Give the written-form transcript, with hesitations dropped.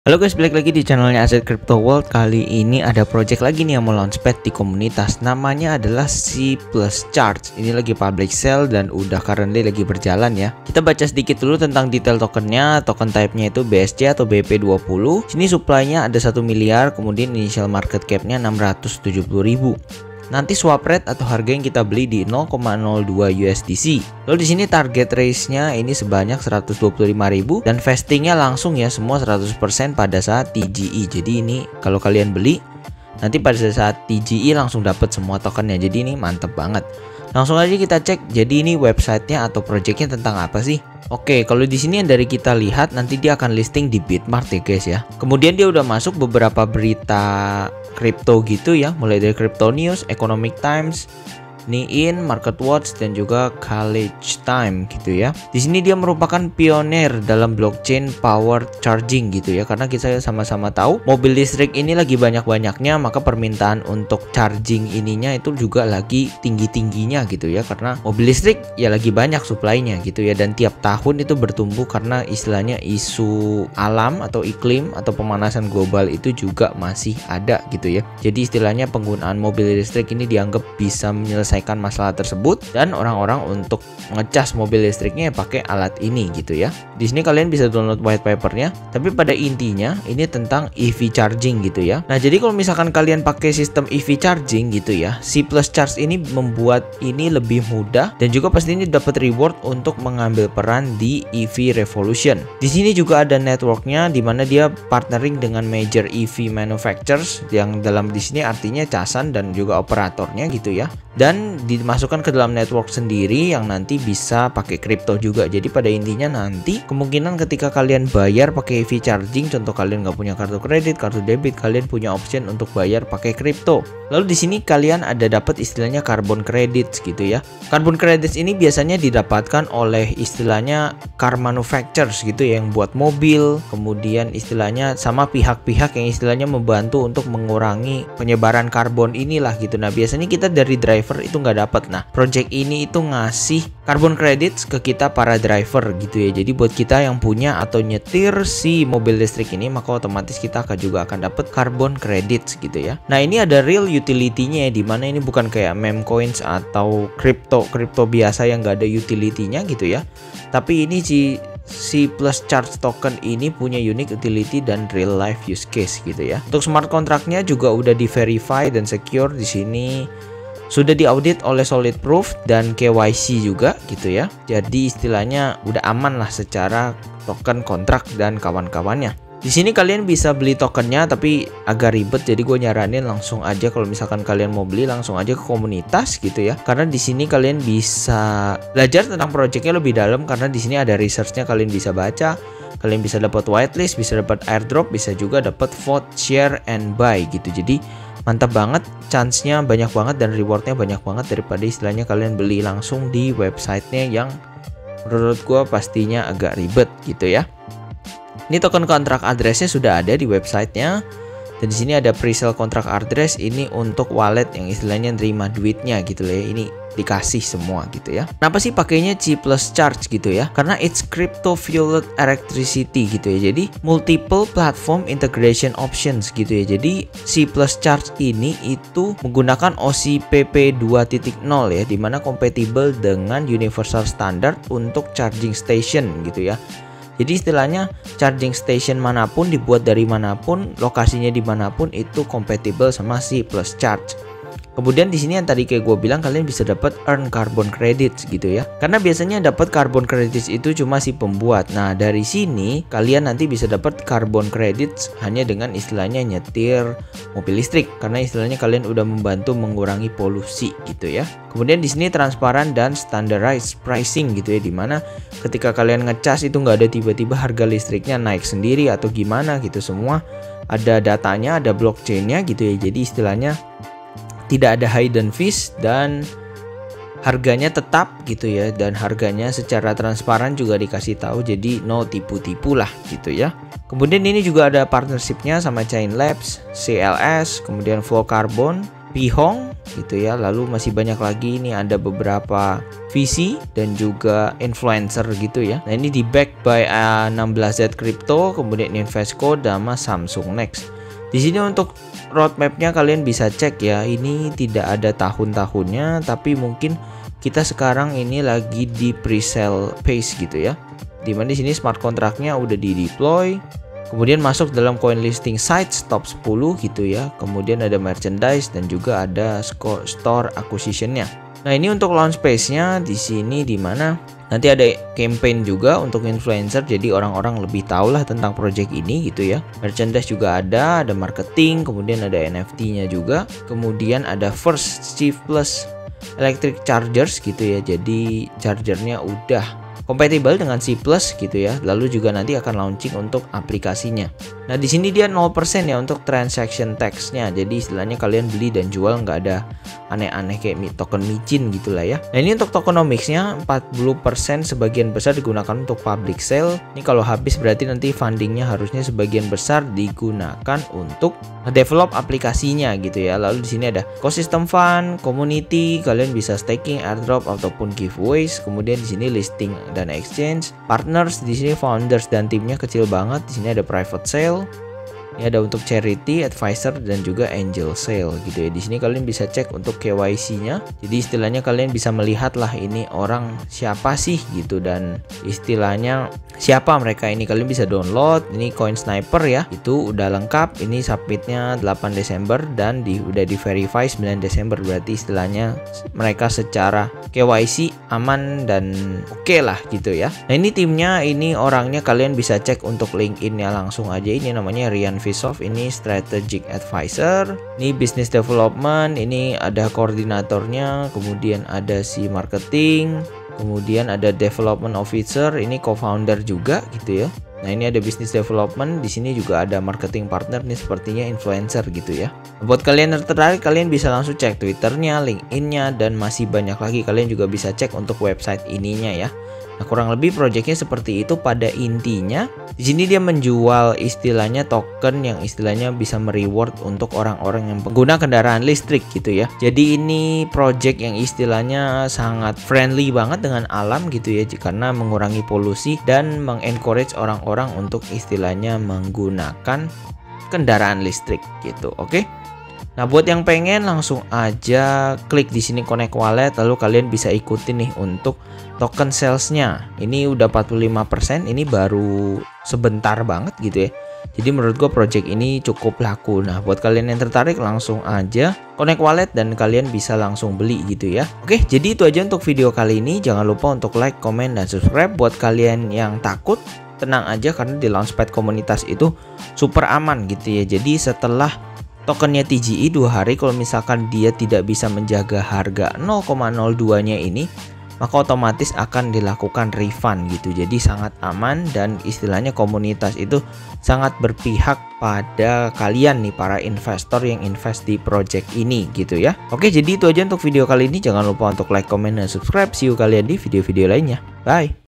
Halo guys, balik lagi di channelnya Aset Crypto World. Kali ini ada project lagi nih yang mau launchpad di komunitas. Namanya adalah C+ Charge. Ini lagi public sale dan udah currently lagi berjalan ya. Kita baca sedikit dulu tentang detail tokennya. Token type-nya itu BSC atau BP20. Sini supply-nya ada 1 miliar, kemudian initial market cap-nya 670.000. Nanti swap rate atau harga yang kita beli di 0,02 USDC. Lalu di sini target raise-nya ini sebanyak 125.000 dan vestingnya langsung ya, semua 100% pada saat TGE. Jadi ini kalau kalian beli nanti pada saat TGE langsung dapat semua tokennya. Jadi ini mantep banget. Langsung aja kita cek. Jadi ini websitenya atau projectnya tentang apa sih? Oke, kalau di sini yang dari kita lihat nanti dia akan listing di Bitmart ya guys ya. Kemudian dia udah masuk beberapa berita kripto gitu ya, mulai dari Crypto News, Economic Times, Nein, MarketWatch, dan juga College Time gitu ya. Di sini dia merupakan pionir dalam blockchain power charging gitu ya, karena kita sama-sama tahu mobil listrik ini lagi banyak-banyaknya, maka permintaan untuk charging ininya itu juga lagi tinggi-tingginya gitu ya, karena mobil listrik ya lagi banyak supply-nya gitu ya, dan tiap tahun itu bertumbuh karena istilahnya isu alam atau iklim atau pemanasan global itu juga masih ada gitu ya. Jadi istilahnya penggunaan mobil listrik ini dianggap bisa menyelesaikan masalah tersebut, dan orang-orang untuk ngecas mobil listriknya ya pakai alat ini gitu ya. Di sini kalian bisa download white papernya, tapi pada intinya ini tentang EV charging gitu ya. Nah, jadi kalau misalkan kalian pakai sistem EV charging gitu ya, C+ Charge ini membuat ini lebih mudah dan juga pastinya dapat reward untuk mengambil peran di EV revolution. Di sini juga ada networknya, di mana dia partnering dengan major EV manufacturers, yang dalam di sini artinya casan dan juga operatornya gitu ya. Dan dimasukkan ke dalam network sendiri yang nanti bisa pakai kripto juga. Jadi pada intinya nanti kemungkinan ketika kalian bayar pakai EV charging, contoh kalian nggak punya kartu kredit, kartu debit, kalian punya option untuk bayar pakai kripto. Lalu di sini kalian ada dapat istilahnya carbon credits gitu ya. Carbon credits ini biasanya didapatkan oleh istilahnya car manufacturers gitu ya, yang buat mobil, kemudian istilahnya sama pihak-pihak yang istilahnya membantu untuk mengurangi penyebaran karbon inilah gitu. Nah, biasanya kita dari driver itu nggak dapat. Nah, project ini itu ngasih carbon credits ke kita para driver gitu ya. Jadi buat kita yang punya atau nyetir si mobil listrik ini, maka otomatis kita juga akan dapat carbon credits gitu ya. Nah, ini ada real utility-nya ya, dimana ini bukan kayak meme coins atau kripto biasa yang nggak ada utility-nya gitu ya. Tapi ini C+ Charge token ini punya unique utility dan real life use case gitu ya. Untuk smart contract-nya juga udah di verify dan secure. Di sini sudah diaudit oleh Solid Proof dan KYC juga gitu ya. Jadi istilahnya udah aman lah secara token kontrak dan kawan-kawannya. Di sini kalian bisa beli tokennya, tapi agak ribet. Jadi gue nyaranin langsung aja, kalau misalkan kalian mau beli langsung aja ke komunitas gitu ya. Karena di sini kalian bisa belajar tentang projectnya lebih dalam, karena di sini ada researchnya, kalian bisa baca. Kalian bisa dapat whitelist, bisa dapat airdrop, bisa juga dapat vote, share, and buy gitu. Jadi mantap banget, chance-nya banyak banget dan rewardnya banyak banget daripada istilahnya kalian beli langsung di websitenya yang menurut gue pastinya agak ribet gitu ya. Ini token kontrak address-nya sudah ada di websitenya. Dan di sini ada pre-sale kontrak address, ini untuk wallet yang istilahnya nerima duitnya gitu ya. Ini dikasih semua gitu ya. Kenapa sih pakainya C+ Charge gitu ya? Karena it's crypto fueled electricity gitu ya. Jadi multiple platform integration options gitu ya. Jadi C+ Charge ini itu menggunakan OCPP 2.0 ya, dimana kompatibel dengan universal standard untuk charging station gitu ya. Jadi istilahnya charging station manapun, dibuat dari manapun, lokasinya dimanapun, itu kompatibel sama C+ Charge. Kemudian di sini yang tadi kayak gue bilang, kalian bisa dapat earn carbon credits gitu ya. Karena biasanya dapat carbon credits itu cuma si pembuat. Nah, dari sini kalian nanti bisa dapat carbon credits hanya dengan istilahnya nyetir mobil listrik, karena istilahnya kalian udah membantu mengurangi polusi gitu ya. Kemudian di sini transparan dan standardized pricing gitu ya, dimana ketika kalian ngecas itu nggak ada tiba-tiba harga listriknya naik sendiri atau gimana gitu. Semua ada datanya, ada blockchainnya gitu ya. Jadi istilahnya tidak ada hidden fees dan harganya tetap gitu ya, dan harganya secara transparan juga dikasih tahu, jadi no tipu-tipu lah gitu ya. Kemudian ini juga ada partnershipnya sama Chain Labs, CLS, kemudian Flow Carbon, Pihong gitu ya. Lalu masih banyak lagi, ini ada beberapa VC dan juga influencer gitu ya. Nah, ini di back by 16Z Crypto, kemudian Invesco sama Samsung Next. Di sini untuk roadmapnya kalian bisa cek ya. Ini tidak ada tahun-tahunnya, tapi mungkin kita sekarang ini lagi di pre-sale phase gitu ya. Dimana di sini smart contract-nya udah di deploy. Kemudian masuk dalam coin listing sites top 10 gitu ya. Kemudian ada merchandise dan juga ada store acquisition-nya. Nah, ini untuk launch phase-nya di sini, di mana nanti ada campaign juga untuk influencer, jadi orang-orang lebih tahu lah tentang project ini gitu ya. Merchandise juga ada marketing, kemudian ada NFT-nya juga. Kemudian ada first C+ electric chargers gitu ya. Jadi chargernya udah kompatibel dengan C+ gitu ya. Lalu juga nanti akan launching untuk aplikasinya. Nah, di sini dia 0% ya untuk transaction tax-nya. Jadi istilahnya kalian beli dan jual nggak ada aneh-aneh kayak token micin gitulah ya. Nah, ini untuk tokenomics-nya 40% sebagian besar digunakan untuk public sale. Ini kalau habis berarti nanti fundingnya harusnya sebagian besar digunakan untuk develop aplikasinya gitu ya. Lalu di sini ada ecosystem fund, community, kalian bisa staking, airdrop ataupun giveaways. Kemudian di sini listing dan exchange, partners, di sini founders dan timnya kecil banget. Di sini ada private sale. Ini ada untuk charity, advisor dan juga angel sale gitu ya. Di sini kalian bisa cek untuk KYC-nya. Jadi istilahnya kalian bisa melihat lah ini orang siapa sih gitu, dan istilahnya siapa mereka ini. Kalian bisa download ini Coin Sniper ya. Itu udah lengkap. Ini submitnya 8 Desember dan udah di verify 9 Desember. Berarti istilahnya mereka secara KYC aman dan oke lah gitu ya. Nah, ini timnya, ini orangnya kalian bisa cek untuk LinkedIn-nya langsung aja. Ini namanya Rian Visov, ini strategic advisor, ini business development, ini ada koordinatornya, kemudian ada si marketing, kemudian ada development officer, ini co-founder juga gitu ya. Nah, ini ada business development, di sini juga ada marketing partner, nih sepertinya influencer gitu ya. Buat kalian yang tertarik, kalian bisa langsung cek Twitternya, LinkedIn-nya, dan masih banyak lagi. Kalian juga bisa cek untuk website ininya ya. Nah, kurang lebih projectnya seperti itu pada intinya. Di sini dia menjual istilahnya token yang istilahnya bisa mereward untuk orang-orang yang pengguna kendaraan listrik gitu ya. Jadi ini project yang istilahnya sangat friendly banget dengan alam gitu ya, karena mengurangi polusi dan mengencourage orang-orang untuk istilahnya menggunakan kendaraan listrik gitu. Oke. Nah, buat yang pengen langsung aja klik di sini connect wallet, lalu kalian bisa ikutin nih untuk token salesnya. Ini udah 45%, ini baru sebentar banget gitu ya. Jadi menurut gue project ini cukup laku. Nah, buat kalian yang tertarik langsung aja connect wallet dan kalian bisa langsung beli gitu ya. Oke, jadi itu aja untuk video kali ini. Jangan lupa untuk like, comment, dan subscribe. Buat kalian yang takut, tenang aja karena di launchpad komunitas itu super aman gitu ya. Jadi setelah tokennya TGE 2 hari, kalau misalkan dia tidak bisa menjaga harga 0,02-nya ini, maka otomatis akan dilakukan refund gitu. Jadi sangat aman dan istilahnya komunitas itu sangat berpihak pada kalian nih para investor yang invest di project ini gitu ya. Oke, jadi itu aja untuk video kali ini. Jangan lupa untuk like, comment, dan subscribe. See you kalian di video-video lainnya. Bye.